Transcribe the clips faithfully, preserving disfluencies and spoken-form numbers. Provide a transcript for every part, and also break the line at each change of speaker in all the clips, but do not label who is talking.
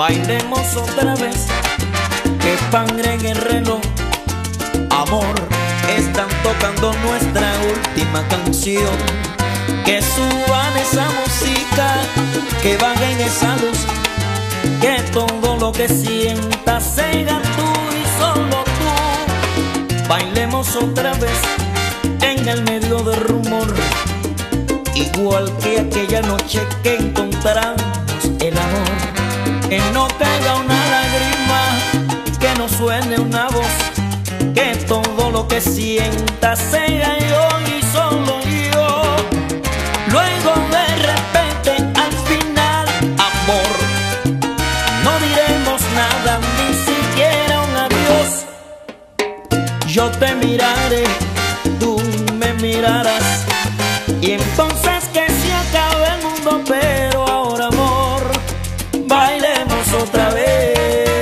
Bailemos otra vez, que sangre en el reloj. Amor, están tocando nuestra última canción. Que suban esa música, que bajen esa luz, que todo lo que sientas sea tú y solo tú. Bailemos otra vez en el medio del rumor, igual que aquella noche que encontramos el amor. Que no caiga una lágrima, que no suene una voz, que todo lo que sientas sea yo y solo yo. Luego de repente al final, amor, no diremos nada, ni siquiera un adiós. Yo te miraré, tú me mirarás, y entonces que se acabe el mundo. Pero ahora, amor, bailemos otra vez.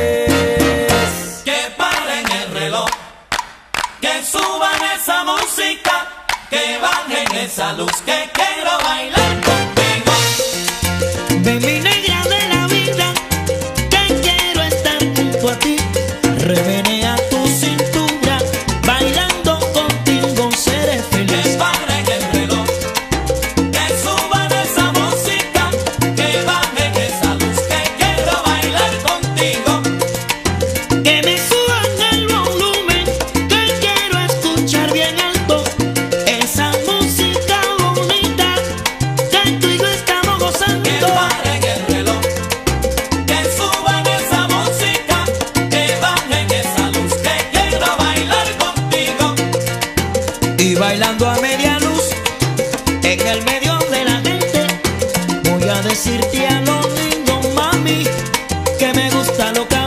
Que paren el reloj, que suban esa música, que bajen esa luz, que quiero bailar contigo.
Ven, mi negra de la vida, que quiero estar junto a ti. Remenea tu cintura, bailando contigo seré feliz.
Que paren el reloj, que suban esa música, que bajen esa luz, que quiero bailar contigo.
Que me suban el volumen, que quiero escuchar bien alto esa música bonita que tú y yo estamos gozando.
Que paren el reloj, que suban esa música, que bajen esa luz, que quiero bailar contigo.
Y bailando a media luz, en el medio de la gente, voy a decirte a lo lindo, mami, que me gusta lo que